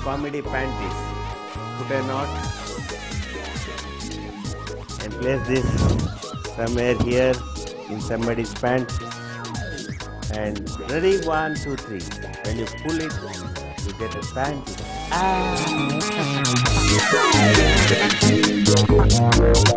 comedy panties. Put a knot and place this somewhere here in somebody's pant. And ready, 1, 2, 3. When you pull it, you get a panty. Ah!